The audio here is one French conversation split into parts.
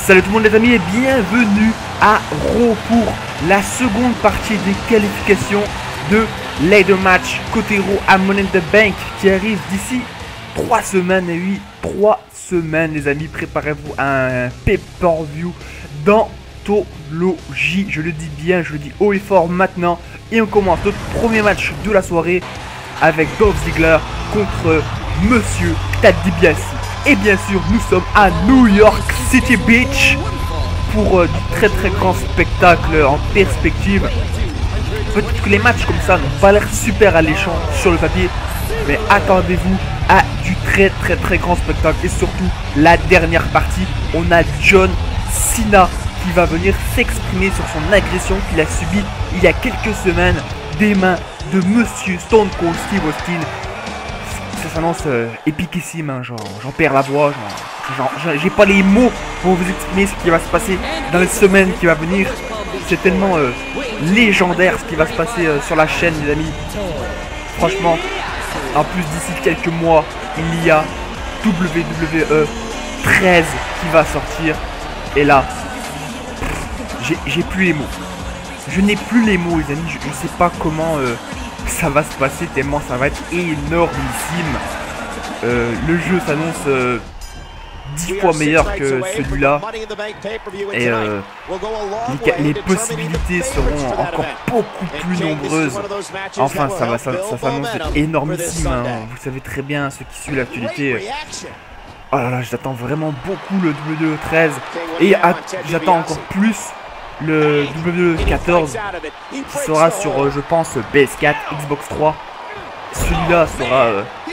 Salut tout le monde les amis et bienvenue à Raw pour la seconde partie des qualifications de Ladder Match côté Raw à Money in the Bank qui arrive d'ici 3 semaines. Et oui, 3 semaines les amis, préparez-vous à un pay-per-view d'anthologie. Je le dis bien, je le dis haut et fort maintenant. Et on commence notre premier match de la soirée avec Dolph Ziggler contre Monsieur Ted DiBiase. Et bien sûr, nous sommes à New York City Beach pour du très grand spectacle en perspective. Peut-être que les matchs comme ça n'ont pas l'air super alléchants sur le papier, mais attendez-vous à du très grand spectacle. Et surtout, la dernière partie, on a John Cena qui va venir s'exprimer sur son agression qu'il a subie il y a quelques semaines des mains de Monsieur Stone Cold Steve Austin. Ça s'annonce épiquissime, hein, j'en perds la voix, j'ai pas les mots pour vous exprimer ce qui va se passer dans les semaines qui va venir. C'est tellement légendaire ce qui va se passer sur la chaîne les amis. Franchement, en plus d'ici quelques mois, il y a WWE 13 qui va sortir. Et là, j'ai plus les mots. Je n'ai plus les mots les amis, je sais pas comment ça va se passer tellement ça va être énormissime. Le jeu s'annonce 10 fois meilleur que celui-là. Et les possibilités seront encore beaucoup plus nombreuses. Enfin, ça s'annonce énormissime, hein. Vous savez très bien, ceux qui suivent l'actualité. Oh là là, j'attends vraiment beaucoup le WWE 13. Et j'attends encore plus le WWE14 qui sera sur je pense PS4, Xbox 3. Celui-là sera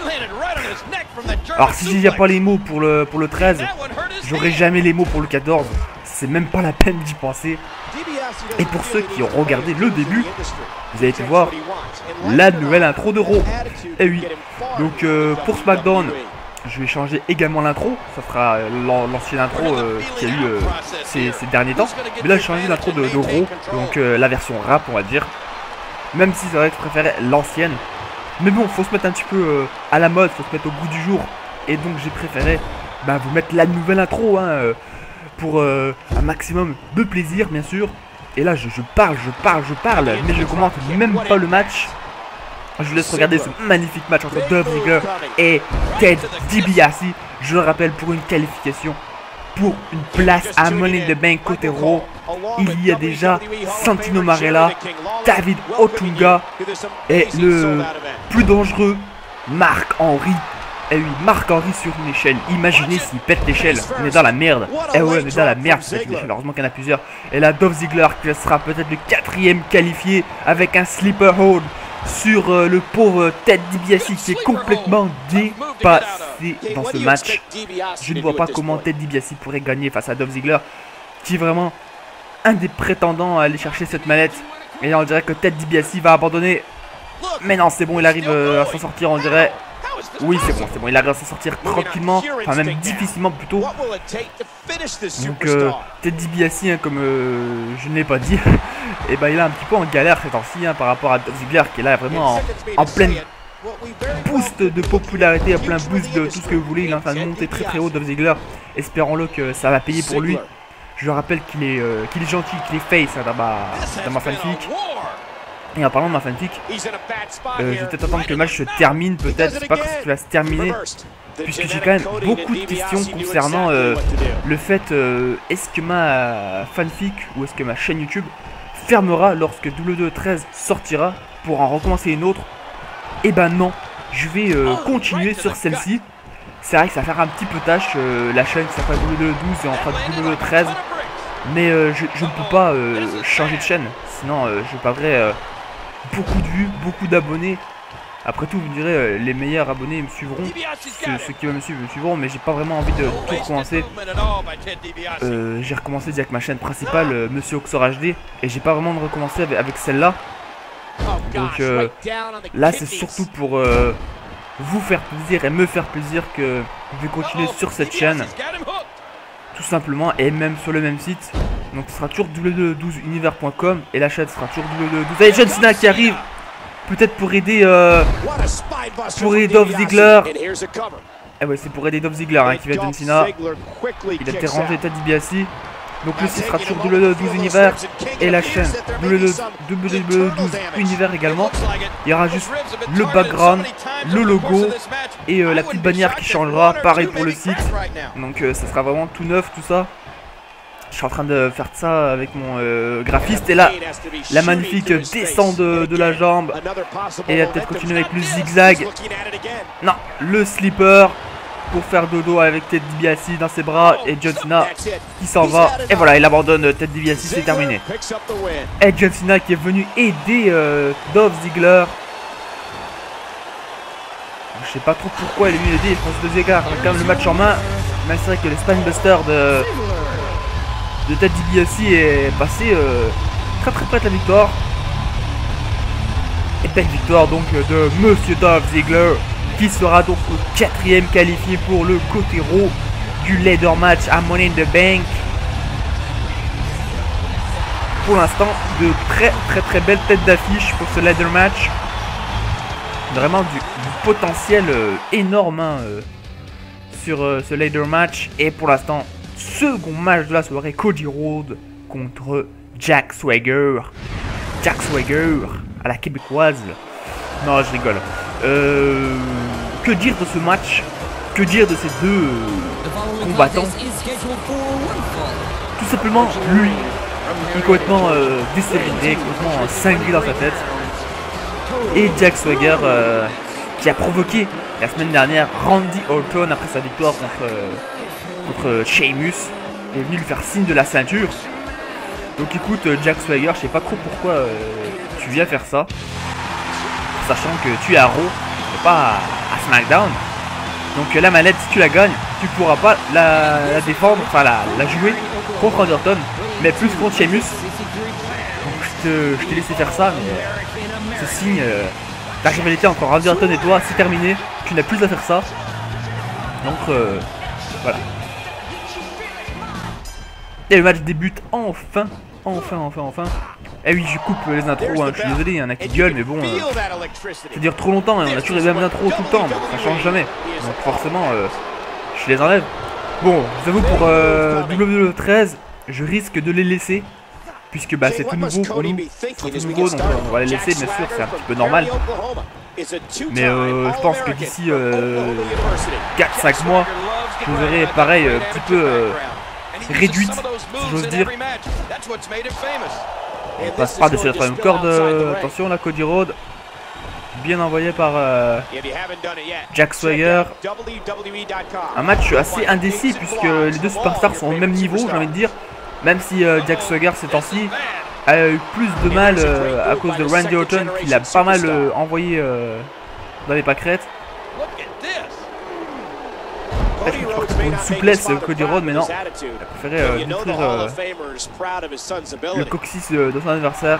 alors si j'ai pas les mots pour le 13, j'aurai jamais les mots pour le 14. C'est même pas la peine d'y penser. Et pour ceux qui ont regardé le début, vous avez été voir la nouvelle intro de Raw. Et oui, donc pour SmackDown, je vais changer également l'intro. Ça sera l'ancienne intro qu'il y a eu ces derniers temps. Mais là, j'ai changé l'intro de Raw. Donc la version rap, on va dire. Même si c'est vrai que je préférais l'ancienne. Mais bon, faut se mettre un petit peu à la mode. Faut se mettre au goût du jour. Et donc j'ai préféré vous mettre la nouvelle intro. Hein, pour un maximum de plaisir, bien sûr. Et là, je parle. Mais je commente même pas le match. Je vous laisse regarder ce magnifique match entre Dolph Ziggler et Ted DiBiase. Je le rappelle, pour une qualification, pour une place à Money in the Bank côté Raw. Il y a déjà Santino Marella, David Otunga et le plus dangereux, Mark Henry. Et oui, Mark Henry sur une échelle. Imaginez s'il pète l'échelle. On est dans la merde. Eh ouais, on est dans la merde. Heureusement qu'il y en a plusieurs. Et là, Dolph Ziggler qui sera peut-être le 4e qualifié avec un sleeper hold sur le pauvre Ted DiBiase qui est complètement dépassé dans ce match. Je ne vois pas comment Ted DiBiase pourrait gagner face à Dolph Ziggler, qui est vraiment un des prétendants à aller chercher cette manette. Et là on dirait que Ted DiBiase va abandonner. Mais non, c'est bon, il arrive à s'en sortir, on dirait. Oui, c'est bon, il arrive à s'en sortir tranquillement, enfin même difficilement plutôt. Donc Ted DiBiase, hein, comme je ne l'ai pas dit, et il est un petit peu en galère ces temps-ci, hein, par rapport à Dolph Ziggler qui est là vraiment en pleine boost de popularité, en plein boost de tout ce que vous voulez. Il est en train de monter très haut, Dolph Ziggler. Espérons-le que ça va payer pour lui. Je rappelle qu'il est gentil, qu'il est face, hein, dans ma fanfic. Et en parlant de ma fanfic, je vais peut-être attendre que le match se termine, peut-être, je sais pas quand ça va se terminer, puisque j'ai quand même beaucoup de questions concernant le fait, est-ce que ma fanfic ou est-ce que ma chaîne YouTube fermera lorsque WWE 13 sortira pour en recommencer une autre. Et ben non, je vais continuer sur celle-ci. C'est vrai que ça va faire un petit peu tâche, la chaîne qui s'appelle WWE 12 et en train de WWE 13, mais je ne peux pas changer de chaîne, sinon je perdrai beaucoup de vues, beaucoup d'abonnés. Après tout, vous direz, les meilleurs abonnés me suivront, ceux qui veulent me suivront, mais j'ai pas vraiment envie de tout recommencer. J'ai recommencé avec ma chaîne principale, Monsieur Oxor HD, et j'ai pas vraiment de recommencer avec celle-là. Donc là, c'est surtout pour vous faire plaisir et me faire plaisir que je vais continuer sur cette chaîne, tout simplement, et même sur le même site. Donc ce sera toujours WWE12univers.com et la chaîne sera toujours WWE12. Allez, John Cena qui arrive, peut-être pour aider Dolph Ziggler. Et ouais, c'est pour aider Dolph Ziggler hein, qui va être John Cena. Il a été rangé Ted DiBiase. Donc le site sera toujours WWE 12 Univers et la chaîne WWE 12 Univers également. Il y aura juste le background, le logo et la petite bannière qui changera. Pareil pour le site. Donc ça sera vraiment tout neuf tout ça. Je suis en train de faire ça avec mon graphiste. Et là, la magnifique descente de la jambe. Et elle va peut-être continuer avec le zigzag. Non, le slipper. Pour faire dodo avec Ted DiBiase dans ses bras et John Cena qui s'en va. Et voilà, il abandonne Ted DiBiase, c'est terminé. Et John Cena qui est venu aider Dolph Ziggler. Je sais pas trop pourquoi il est venu aider, il pense 2 écarts. Il a quand même le match en main. Mais c'est vrai que le Spinebuster de Ted DiBiase est passé très près de la victoire. Et belle victoire donc de Monsieur Dolph Ziggler, qui sera donc le 4e qualifié pour le côté raw du ladder match à Money in the Bank. Pour l'instant, de très belles têtes d'affiche pour ce ladder match. Vraiment du potentiel énorme hein, sur ce ladder match. Et pour l'instant, second match de la soirée, Cody Rhodes contre Jack Swagger. Jack Swagger à la québécoise. Non, je rigole. Que dire de ce match? Que dire de ces deux combattants? Tout simplement, lui, il est complètement décérébré, complètement cinglé dans sa tête. Et Jack Swagger, qui a provoqué la semaine dernière Randy Orton après sa victoire contre Sheamus, est venu lui faire signe de la ceinture. Donc écoute, Jack Swagger, je sais pas trop pourquoi tu viens faire ça, sachant que tu es à Raw et pas à SmackDown. Donc la manette, si tu la gagnes, tu pourras pas la défendre, enfin la jouer contre Randy Orton, mais plus contre Sheamus. Donc je t'ai laissé faire ça, mais ce signe, la rivalité entre Randy Orton et toi, c'est terminé. Tu n'as plus à faire ça. Donc voilà. Et le match débute enfin. Eh oui, je coupe les intros, hein. Je suis désolé, il y en a qui gueulent, mais bon, ça dure trop longtemps, hein. On a toujours les mêmes intros tout le temps, ça change jamais. Donc forcément, je les enlève. Bon, je vous avoue, pour WWE 13, je risque de les laisser, puisque bah, c'est tout nouveau pour nous, c'est tout nouveau, donc on va les laisser, bien sûr, c'est un petit peu normal. Mais je pense que d'ici 4-5 mois, je vous verrai pareil, un petit peu réduite, si j'ose dire. On passe par-dessus la troisième corde. Attention là, Cody Rhodes. Bien envoyé par Jack Swagger. Un match assez indécis puisque les deux superstars sont au même niveau, j'ai envie de dire. Même si Jack Swagger ces temps-ci a eu plus de mal à cause de Randy Orton qui l'a pas mal envoyé dans les pâquerettes. Je suis parti pour une souplesse Cody Rhodes, mais non, il a préféré détruire le coccyx de son adversaire.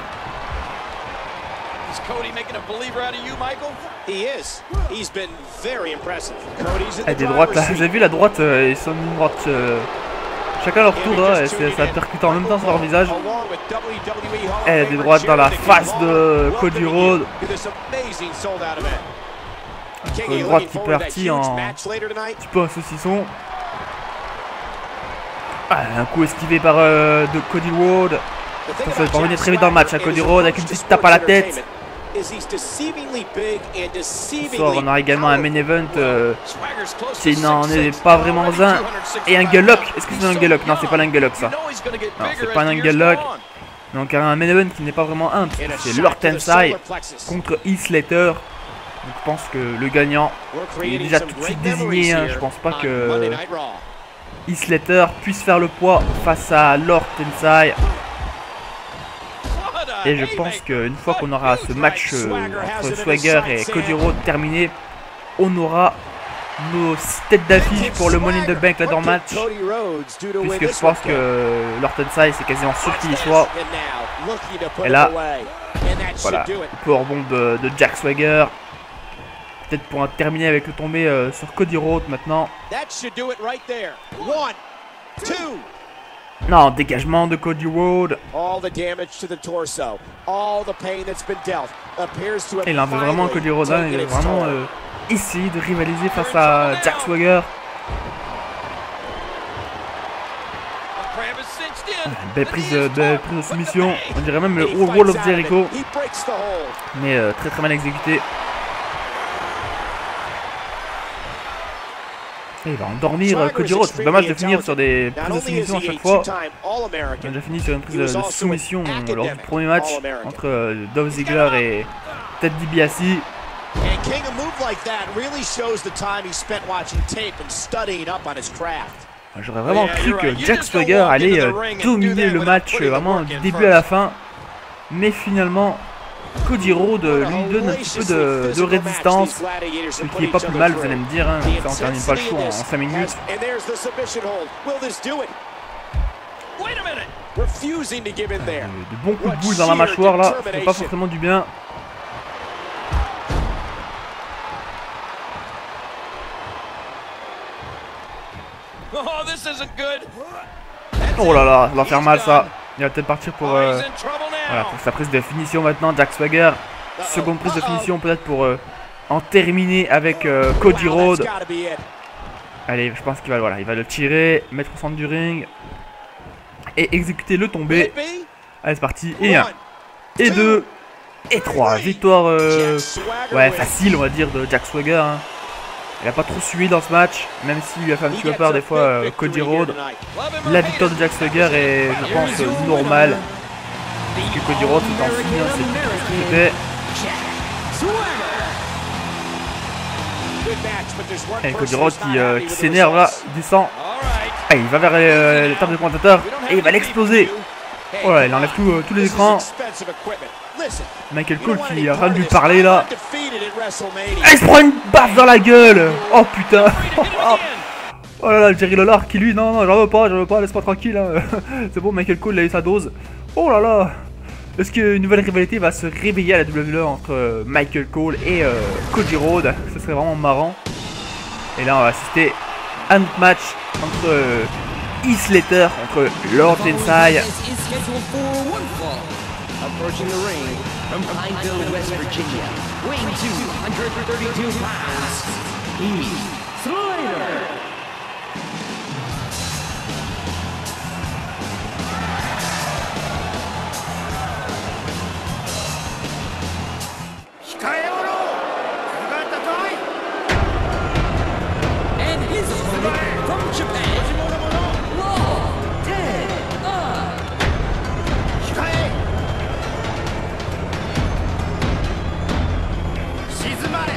Et des droites là, vous avez vu la droite, ils sont une droite chacun leur tour là, et ça percute en même temps sur leur visage. Et des droites dans la face de Cody Rhodes. Une droite qui partit en un petit peu un saucisson. Ah, un coup esquivé par de Cody Rhodes. Ça va revenir très vite dans le match. Cody Rhodes avec une petite tape à la tête. On a également un main event qui n'en est pas vraiment un. Et un Gunlock. Est-ce que c'est un Gunlock? Non, c'est pas un Gunlock ça. Non, c'est pas un Gunlock. Donc un main event qui n'est pas vraiment un. C'est Lord Tensai contre Heath Slater. Donc je pense que le gagnant est déjà tout de suite désigné. Hein. Je pense pas que Heath Slater puisse faire le poids face à Lord Tensai. Et je pense qu'une fois qu'on aura ce match entre Swagger et Cody Rhodes terminé, on aura nos têtes d'affiche pour le Money in the Bank ladder match. Puisque je pense que Lord Tensai c'est quasiment sûr qu'il y soit. Et là, voilà, power bomb de Jack Swagger. Peut-être pour terminer avec le tombé sur Cody Rhodes maintenant. Non, dégagement de Cody Rhodes. Et il en veut vraiment Cody Rhodes, hein. Il est vraiment essayer de rivaliser face à Jack Swagger. Belle prise de soumission, on dirait même le Wall of Jericho, mais très mal exécuté. Et il va endormir Cody Rhodes. C'est dommage de finir sur des prises de soumission à chaque fois. On a déjà fini sur une prise de soumission lors du premier match entre Dolph Ziggler et Ted DiBiase. J'aurais vraiment cru que Jack Swagger allait dominer le match vraiment du début à la fin. Mais finalement, Cody Rhodes lui donne un petit peu de résistance. Ce qui n'est pas plus mal, vous allez me dire. Hein, ça, on termine pas le show en 5 minutes. De bons coups de boule dans la mâchoire là, ça fait pas forcément du bien. Oh là là, ça va faire mal ça. Il va peut-être partir pour, voilà, pour sa prise de finition maintenant. Jack Swagger, seconde prise de finition peut-être pour en terminer avec Cody Rhodes. Allez, je pense qu'il va, voilà, il va le tirer, mettre au centre du ring et exécuter le tombé. Allez, c'est parti. Et 1, et 2, et 3. Victoire ouais, facile, on va dire, de Jack Swagger. Hein. Il n'a pas trop suivi dans ce match, même s'il lui a fait un petit peu peur des fois Cody Rhodes. La victoire de Jack Swagger est, je pense, normale. Parce que Cody Rhodes est en fini, c'est ce que c'était. Et Cody Rhodes qui s'énerve là, il descend. Ah, il va vers la table de commentateur et il va l'exploser. Oh là, il enlève tous les écrans. Michael Cole qui a rien de lui parler là. Ah, il se prend une baffe dans la gueule. Oh putain. Oh là là, Jerry Lawler qui lui, non, j'en veux pas, laisse-moi tranquille. Hein. C'est bon, Michael Cole il a eu sa dose. Oh là là. Est-ce qu'une nouvelle rivalité va se réveiller à la WWE entre Michael Cole et Cody Rhodes? Ce serait vraiment marrant. Et là on va assister à un autre match entre Heath Slater contre Lord Tensai. Approaching the ring from Pineville, West Virginia, weighing 232 pounds, Heath Slater. And his opponent from Japan, Lord Tensai. 静まれ。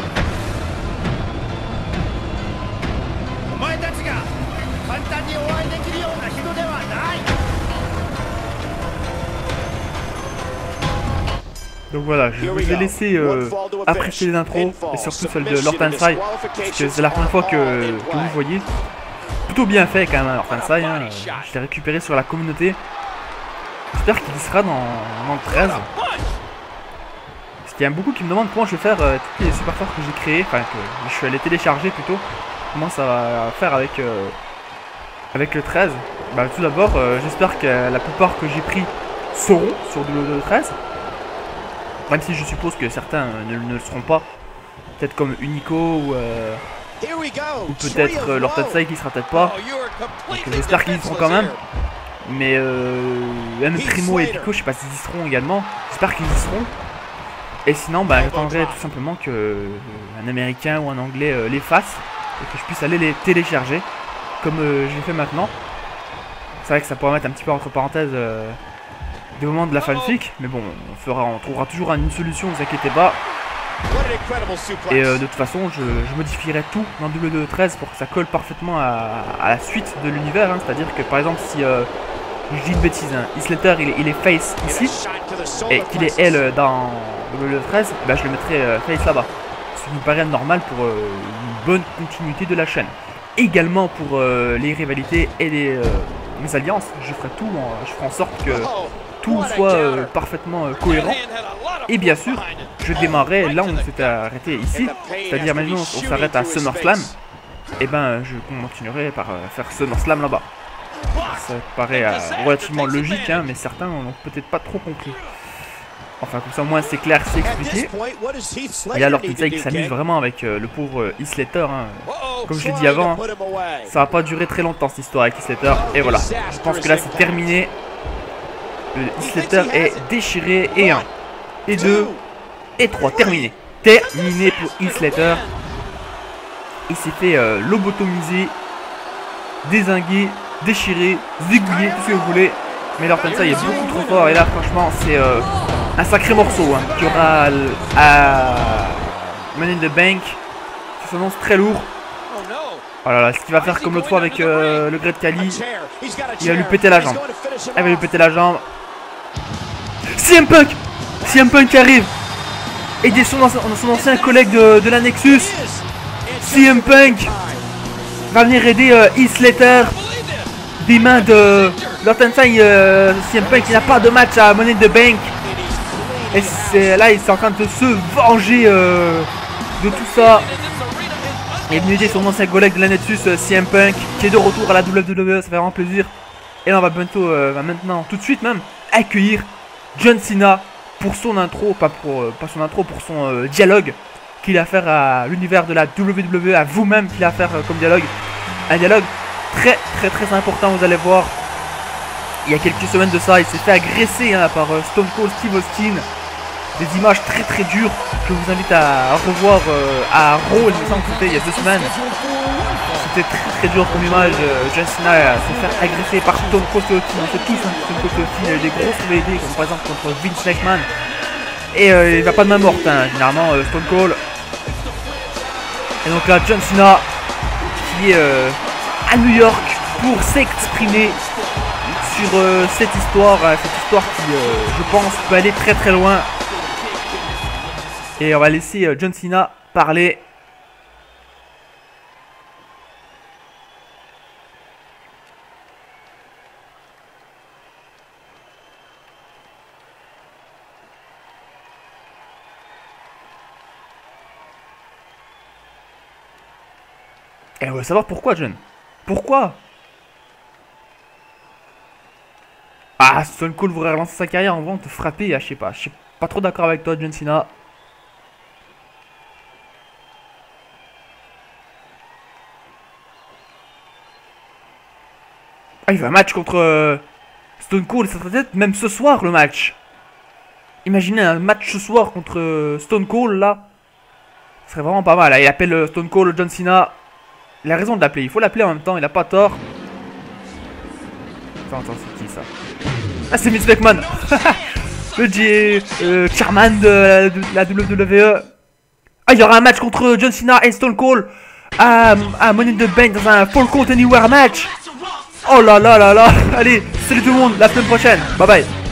お前たちが簡単にお会いできるような人ではない。Donc voilà, je vous ai laissé apprécier les intros et surtout celle de Lord Tensai, parce que c'est la première fois que vous voyez. Plutôt bien fait quand même Lord Tensai, hein. Je l'ai récupéré sur la communauté. J'espère qu'il y sera dans le 13. Parce qu'il y a beaucoup qui me demandent comment je vais faire tous les super forts que j'ai créés, enfin que je suis allé télécharger plutôt. Comment ça va faire avec le 13. Bah tout d'abord, j'espère que la plupart que j'ai pris seront sur le 13. Même si je suppose que certains ne le seront pas. Peut-être comme Unico ou peut-être Lord Tensai qui sera peut-être pas. Donc j'espère qu'ils y seront quand même. Mais même Primo et Pico, je sais pas s'ils y seront également. J'espère qu'ils y seront. Et sinon, bah, j'attendrai tout simplement que un Américain ou un Anglais les fasse. Et que je puisse aller les télécharger. Comme j'ai fait maintenant. C'est vrai que ça pourrait mettre un petit peu entre parenthèses des moments de la fanfic, mais bon, on trouvera toujours une solution, ne vous inquiétez pas. Et de toute façon, je modifierai tout dans WWE 13 pour que ça colle parfaitement à la suite de l'univers. Hein. C'est-à-dire que par exemple, si je dis une bêtise, hein, Heath Slater il est face ici, et qu'il est elle dans WWE 13, bah, je le mettrai face là-bas. Ce qui me paraît normal pour une bonne continuité de la chaîne. Également pour les rivalités et les alliances, je ferai tout, je ferai en sorte que tout soit parfaitement cohérent. Et bien sûr, je démarrerai là où on s'était arrêté ici, c'est-à-dire maintenant on s'arrête à SummerSlam. Et ben je continuerai par faire SummerSlam là-bas. Ça paraît relativement logique, hein, mais certains n'ont peut-être pas trop compris. Enfin, comme ça, au moins, c'est clair, c'est expliqué. Et là, Lorton Sage qui s'amuse vraiment avec le pauvre Heath Slater. Hein. Comme je l'ai dit avant, ça va pas durer très longtemps cette histoire avec Heath Slater. Et voilà, je pense que là, c'est terminé. Heath Slater est déchiré. Et 1, et 2, et 3. Terminé. Terminé pour Heath Slater. Il s'est fait lobotomiser, dézinguer, déchiré, zigouiller, tout ce que vous voulez. Mais Lorton Sage est beaucoup trop fort. Et là, franchement, c'est un sacré morceau hein, qui aura à Money in the Bank. Ça s'annonce très lourd. Oh là là, ce qu'il va faire comme l'autre fois avec le Great Khali. Il va lui péter la jambe. Il va lui péter la jambe. CM Punk! CM Punk qui arrive. Aider son ancien collègue de la Nexus. CM Punk va venir aider Heath Slater. Des mains de Lorton Sage. CM Punk il n'a pas de match à Money in the Bank. Et là il est en train de se venger de tout ça. Il est venu aider son ancien collègue de la Nexus, CM Punk, qui est de retour à la WWE, ça fait vraiment plaisir. Et là on va bientôt, maintenant, tout de suite même, accueillir John Cena pour son intro, pas son intro, pour son dialogue qu'il a à faire à l'univers de la WWE, à vous-même qu'il a à faire comme dialogue. Un dialogue très important, vous allez voir. Il y a quelques semaines de ça, il s'est fait agresser hein, par Stone Cold Steve Austin. Des images très dures que je vous invite à revoir à Raw, il me semble que c'était il y a 2 semaines. C'était très dur comme image. John Cena s'est fait agresser par Stone Cold Austin. On sait tous hein, Stone Cold Austin, il y a eu des grosses VD comme par exemple contre Vince McMahon. Et il va pas de main morte, hein, généralement Stone Cold. Et donc là, John Cena qui est à New York pour s'exprimer sur cette histoire qui, je pense, peut aller très loin. Et on va laisser John Cena parler. Et on va savoir pourquoi, John. Pourquoi? Ah, Stone Cold voudrait relancer sa carrière en voulant te frapper. Ah, je sais pas trop d'accord avec toi, John Cena. Ah, il veut un match contre Stone Cold, ça serait peut-être même ce soir le match. Imaginez un match ce soir contre Stone Cold là. Ce serait vraiment pas mal. Là, il appelle Stone Cold John Cena. Il a raison de l'appeler, il faut l'appeler en même temps, il a pas tort. Attends, c'est qui ça? Ah, c'est Vince McMahon. Le chairman de la WWE. Ah, il y aura un match contre John Cena et Stone Cold à Money in the Bank dans un Fall Count Anywhere match. Oh là là là là. Allez, salut tout le monde, la semaine prochaine. Bye bye.